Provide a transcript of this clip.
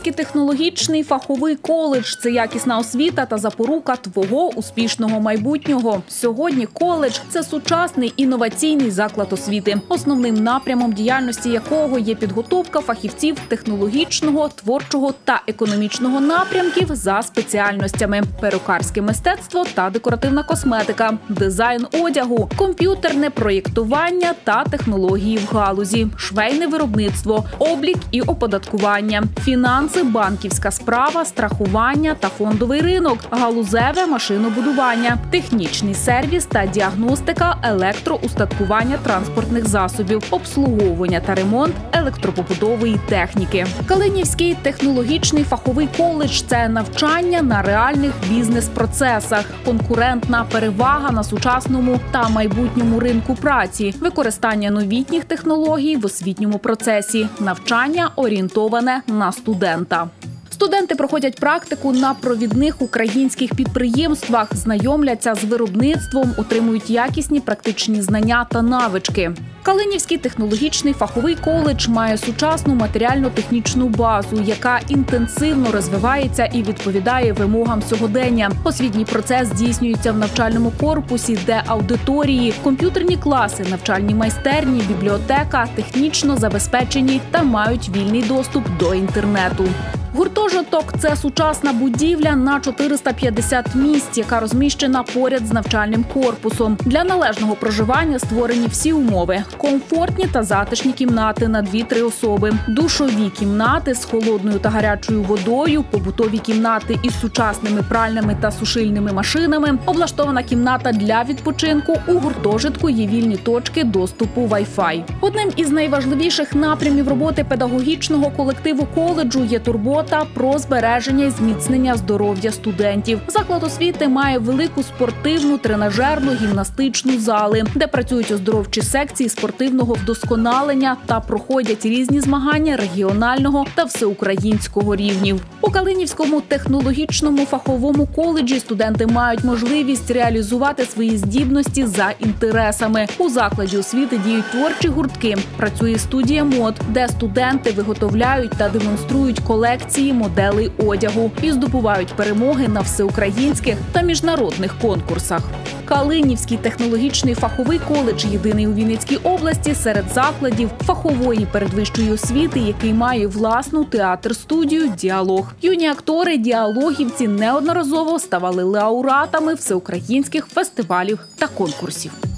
Калинівський технологічний фаховий коледж – це якісна освіта та запорука твого успішного майбутнього. Сьогодні коледж – це сучасний інноваційний заклад освіти, основним напрямом діяльності якого є підготовка фахівців технологічного, творчого та економічного напрямків за спеціальностями – перукарське мистецтво та декоративна косметика, дизайн одягу, комп'ютерне проєктування та технології в галузі, швейне виробництво, облік і оподаткування, фінанси, банківська справа, страхування та фондовий ринок, галузеве машинобудування, технічний сервіс та діагностика електроустаткування транспортних засобів, обслуговування та ремонт електропобутової техніки. Калинівський технологічний фаховий коледж – це навчання на реальних бізнес-процесах, конкурентна перевага на сучасному та майбутньому ринку праці, використання новітніх технологій в освітньому процесі, навчання орієнтоване на студента. Студенти проходять практику на провідних українських підприємствах, знайомляться з виробництвом, отримують якісні практичні знання та навички. Калинівський технологічний фаховий коледж має сучасну матеріально-технічну базу, яка інтенсивно розвивається і відповідає вимогам сьогодення. Освітній процес здійснюється в навчальному корпусі, де аудиторії, комп'ютерні класи, навчальні майстерні, бібліотека технічно забезпечені та мають вільний доступ до інтернету. Гуртожиток – це сучасна будівля на 450 місць, яка розміщена поряд з навчальним корпусом. Для належного проживання створені всі умови – комфортні та затишні кімнати на 2-3 особи, душові кімнати з холодною та гарячою водою, побутові кімнати із сучасними пральними та сушильними машинами, облаштована кімната для відпочинку, у гуртожитку є вільні точки доступу Wi-Fi. Одним із найважливіших напрямів роботи педагогічного колективу коледжу є турбота про збереження і зміцнення здоров'я студентів. Заклад освіти має велику спортивну, тренажерну, гімнастичну зали, де працюють оздоровчі секції спортивного вдосконалення та проходять різні змагання регіонального та всеукраїнського рівнів. У Калинівському технологічному фаховому коледжі студенти мають можливість реалізувати свої здібності за інтересами. У закладі освіти діють творчі гуртки, працює студія мод, де студенти виготовляють та демонструють колекції моделей одягу і здобувають перемоги на всеукраїнських та міжнародних конкурсах. Калинівський технологічний фаховий коледж єдиний у Вінницькій області серед закладів фахової передвищої освіти, який має власну театр-студію «Діалог». Юні актори-діалогівці неодноразово ставали лауреатами всеукраїнських фестивалів та конкурсів.